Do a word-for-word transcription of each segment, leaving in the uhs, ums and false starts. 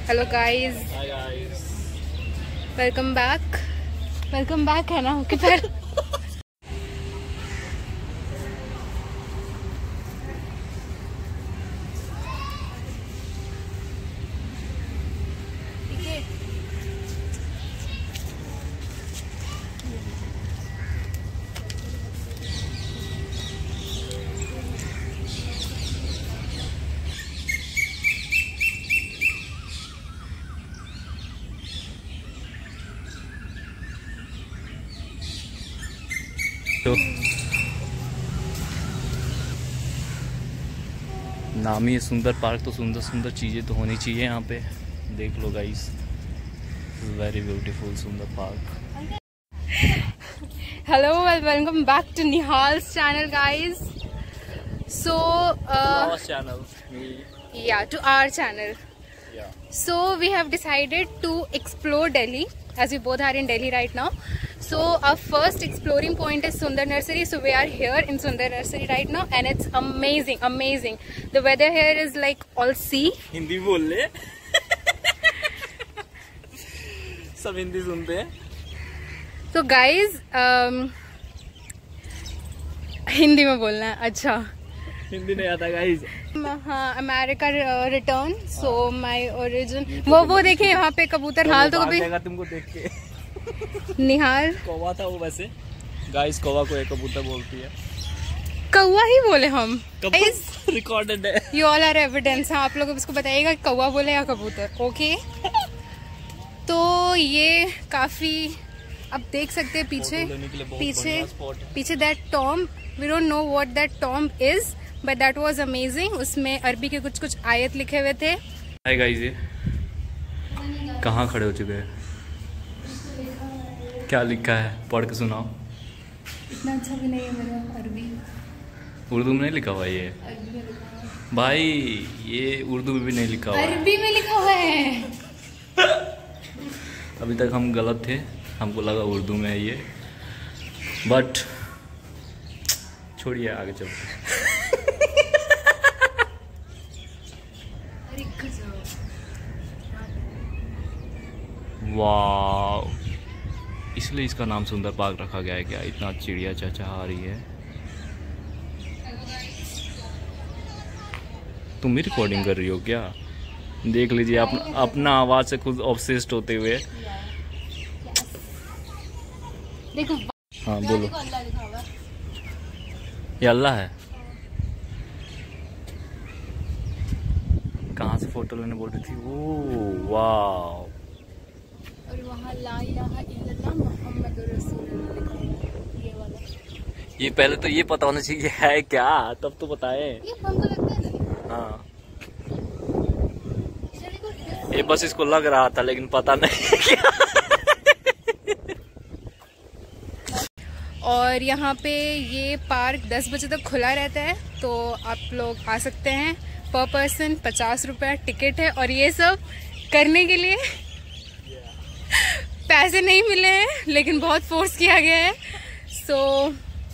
Hello guys, welcome back. Welcome back है ना? Okay फिर तो नामी है सुंदर पार्क, तो सुंदर सुंदर चीज़ें तो होनी चाहिए यहाँ पे। देख लो गाइस, वेरी ब्यूटीफुल सुंदर पार्क। Hello, welcome back to Nihal's channel guys. So channel yeah, to our channel. Yeah. So we have decided to explore Delhi, as we both are in Delhi right now. So our first exploring point is Sundar Nursery. So we are here in Sundar Nursery right now, and it's amazing, amazing. The weather here is like all sea. Hindi बोल ले। सब हिंदी सुनते हैं। So guys, um, Hindi में बोलना है। अच्छा, हिंदी नहीं आता गाइस। हाँ, America return. So my origin वो वो देखे यहाँ पे कबूतर। हाल तो कभी तुमको देख के निहाल कौवा था वो। वैसे गाइस कौवा को एक कबूतर बोलती है। कौवा ही बोले हम। रिकॉर्डेड है। You all are evidence. हाँ, आप लोग इसको बताइएगा कौवा बोले या कबूतर। ओके तो ये काफी आप देख सकते हैं पीछे पीछे पीछे that Tom. We don't know what that Tom is, but that was amazing. उसमें अरबी के कुछ कुछ आयत लिखे हुए थे। हाय गाइस, ये कहाँ खड़े हो चुके हैं? क्या लिखा है? पढ़ के सुनाओ। इतना अच्छा भी नहीं है मेरा अरबी। उर्दू में नहीं लिखा हुआ ये भाई, ये उर्दू में भी नहीं लिखा हुआ, अरबी में लिखा हुआ है। अभी तक हम गलत थे, हमको लगा उर्दू में है ये, बट छोड़िए आगे चलते। वाह, इसलिए इसका नाम सुंदर पार्क रखा गया है क्या? इतना चिड़िया चहचहा रही है। तुम भी रिकॉर्डिंग कर रही हो क्या? देख लीजिए आप, अपना आवाज से खुद ऑब्सेस्ड होते हुए। देखो, हाँ बोलो। ये अल्लाह है। कहाँ से फोटो लेने बोल रही थी? ओह वाह। और वहाँ ला इलाहा इल्लल्लाह मुहम्मदुर रसूलुल्लाह लिखा है, ये वाला। ये पहले तो ये पता होना चाहिए है क्या, तब तो बताए। ये हमको लगता है ना। हाँ, ये बस इसको लग रहा था लेकिन पता नहीं क्या। और यहाँ पे ये पार्क दस बजे तक खुला रहता है, तो आप लोग आ सकते हैं। पर पर्सन पचास रुपया टिकट है, और ये सब करने के लिए पैसे नहीं मिले हैं, लेकिन बहुत फोर्स किया गया है। So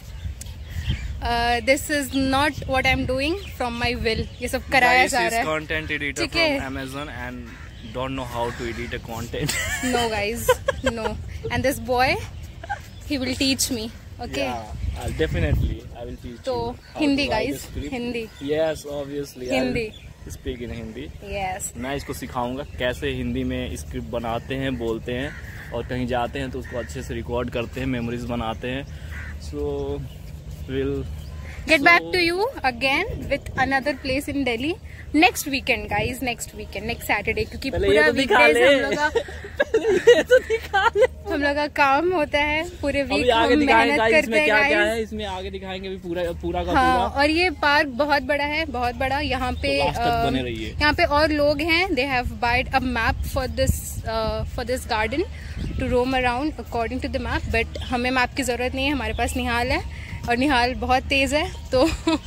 this is not what I am doing from my will. ये सब कराया जा रहा है। Content editor from Amazon and don't know how to edit a content. No guys, no. And this boy, he will teach me. Okay. Yeah, I'll definitely I will teach तो you. how Hindi to write a guys, script. Hindi. Yes, obviously. Hindi. I'll speak in Hindi. Yes. मैं इसको सिखाऊंगा कैसे हिंदी में script बनाते हैं, बोलते हैं, और कहीं जाते हैं तो उसको अच्छे से रिकॉर्ड करते हैं, मेमोरीज बनाते हैं। So we'll Get so, back to you again with another place in Delhi next weekend guys, next weekend, next Saturday, क्योंकि पूरा वीकडेज हम लोग का हम लोग का काम होता है। पूरे वीक हम मेहनत करते हैं क्या क्या है इसमें आगे दिखाएंगे भी पूरा पूरा का हाँ, पूरा। और ये पार्क बहुत बड़ा है, बहुत बड़ा। यहाँ पे तो बने रहिए। यहाँ पे और लोग हैं। They have bide a map for this for this garden to roam around according to the map, but हमें मैप की जरूरत नहीं है, हमारे पास निहाल है, और निहाल बहुत तेज है, तो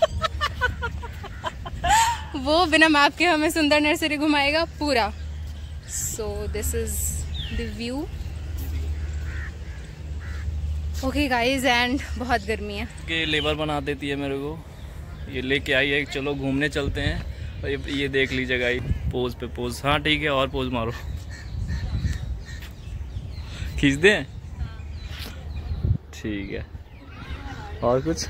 वो बिना मैप के हमें सुंदर नर्सरी घुमाएगा पूरा। So this is the view. Okay guys, and बहुत गर्मी है। के लेबर बना देती है मेरे को, ये लेके आई है, चलो घूमने चलते हैं। ये, ये देख लीजिएगा, पोज पे पोज। हाँ ठीक है, और पोज मारो, खींच दें। ठीक है, और कुछ?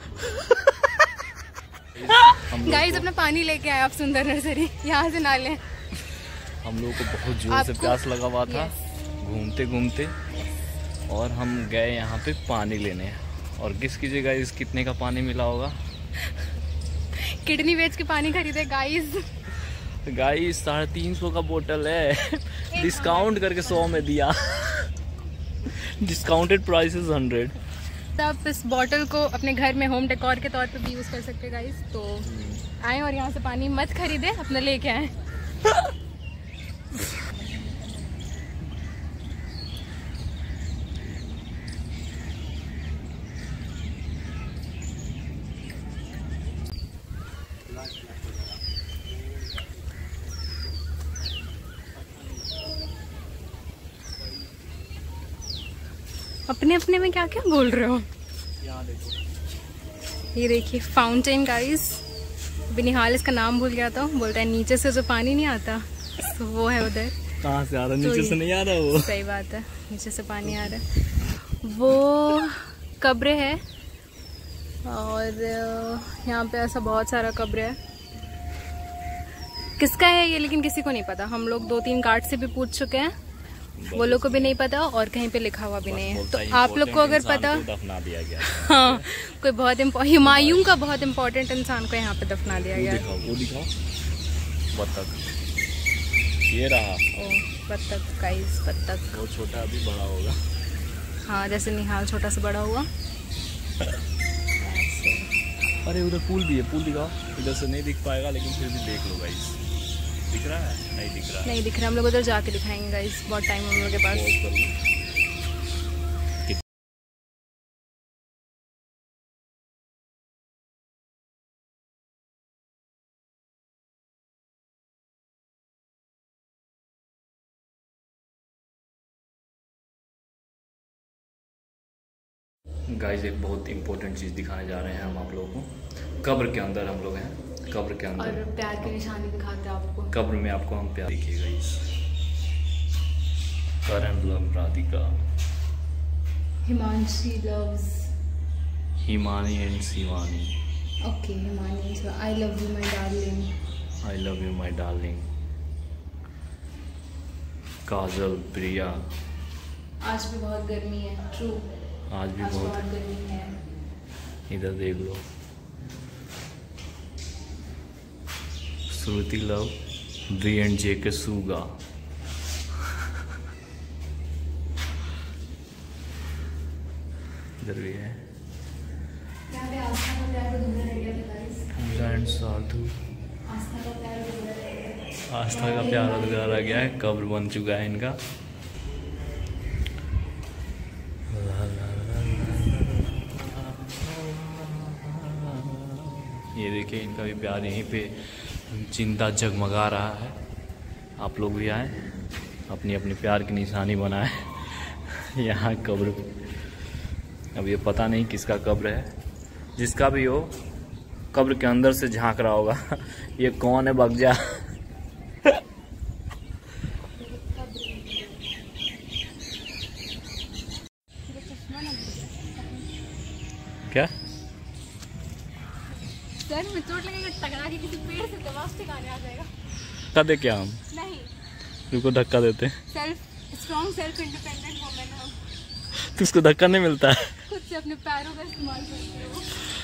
गाइस अपना पानी लेके आए आप सुंदर नर्सरी, यहाँ से ना लें। हम लोगों को बहुत जोर से प्यास लगा हुआ था घूमते घूमते, और हम गए यहाँ पे पानी लेने। और किस कीजिएगा इस कितने का पानी मिला होगा? किडनी बेच के पानी खरीदे गाइस। गाइस साढ़े तीन सौ का बोतल है, डिस्काउंट करके सौ में दिया। Discounted price is hundred. आप इस बॉटल को अपने घर में होम डेकोर के तौर पे भी यूज कर सकते हैं गाइस। तो आए और यहाँ से पानी मत खरीदे, अपना लेके आए। अपने अपने में क्या क्या बोल रहे हो? यहाँ देखो, ये देखिए फाउंटेन गाइस। अभी निहाल इसका नाम भूल गया था, बोलता है नीचे से जो पानी नहीं आता तो वो है उधर। कहाँ से आ रहा? तो नीचे से नहीं आ रहा वो। सही बात है, नीचे से पानी आ रहा है। वो कब्र है, और यहाँ पे ऐसा बहुत सारा कब्र है। किसका है ये लेकिन किसी को नहीं पता। हम लोग दो तीन गार्ड से भी पूछ चुके हैं, वो लोग को भी नहीं पता और कहीं पे लिखा हुआ भी नहीं है। तो आप लोग को अगर पता, दफना दिया गया। हाँ कोई बहुत हुमायूं का बहुत इम्पोर्टेंट इंसान को यहाँ पे दफना दिया गया। दिखाओ, वो दिखाओ, बत्तख, ये रहा। ओ बत्तख गाइस, बत्तख। वो छोटा अभी बड़ा होगा। हाँ जैसे निहाल छोटा से बड़ा हुआ। अरे उधर पुल भी है, पुल दिखाओ। इधर से नहीं दिख पाएगा लेकिन फिर भी देख लो गाइस। दिख रहा है? नहीं दिख रहा। नहीं दिख रहा। हम लोग उधर जाके दिखाएंगे गाइस, बहुत टाइम हम लोग के पास। गाइस एक बहुत इंपॉर्टेंट चीज़ दिखाने जा रहे हैं हम आप लोगों को। कब्र के अंदर हम लोग हैं, कब्र के अंदर, और प्यार की निशानी दिखाते हैं आपको। कब्र में आपको हम प्यार देखिएगा। इस Karan love Radhika, Himanshi loves Himani and Shivani. Okay Himani, I love you my darling. I love you my darling. Kajal, Priya. आज भी बहुत गर्मी है। ट्रू, आज भी आज बहुत बहुत गर्मी है। इधर देख लो, Shruti love, B and J K Suga. इधर भी है साधु। आस्था का प्यार अधूरा रह गया है, कब्र बन चुका है इनका। ये देखिए इनका भी प्यार यहीं पे जिंदा जगमगा रहा है। आप लोग भी आए, अपनी अपनी प्यार की निशानी बनाए। यहाँ कब्र, अब ये पता नहीं किसका कब्र है। जिसका भी हो, कब्र के अंदर से झांक रहा होगा। ये कौन है? भग जा। क्या सर में चोट लगेगा, टकरा के किसी पेड़ से तो वापस ठिकाने आ जाएगा। धक्का दे क्या हम? नहीं, रुको धक्का देते हैं। Self strong self independent women हो तो उसको धक्का नहीं मिलता है। खुद से अपने पैरों का इस्तेमाल करते हो।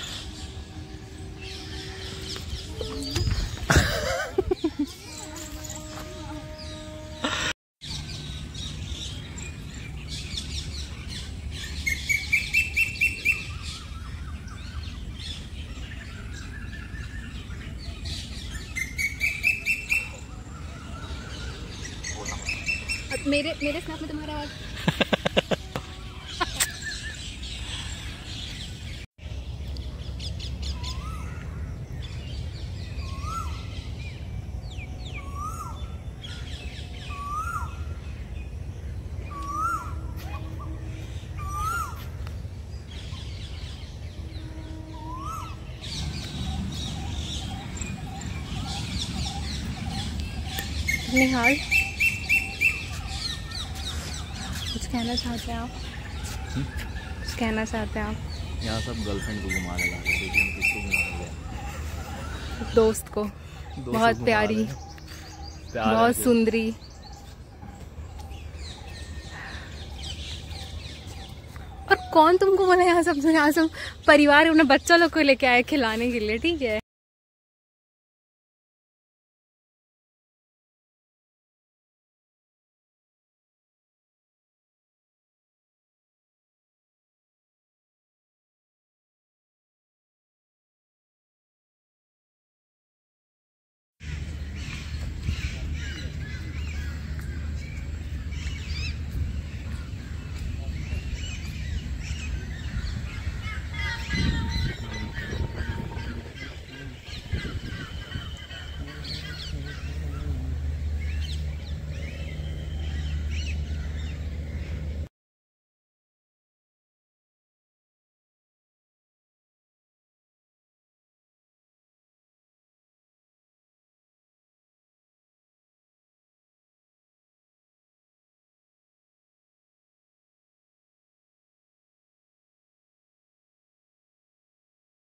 मेरे मेरे स्नैप में तुम्हारा निहाल, कुछ कहना चाहते हैं आप? कुछ कहना चाहते हैं आप? यहाँ सब गर्लफ्रेंड को घुमाने ला रहे हैं, देखिए हम किसको घुमाने गए? दोस्त को, दोस्त बहुत को प्यारी, प्यार बहुत सुंदरी। और कौन तुमको बोला यहाँ सब यहाँ सब परिवार अपने बच्चा लोग को लेके आए खिलाने के लिए, ठीक है।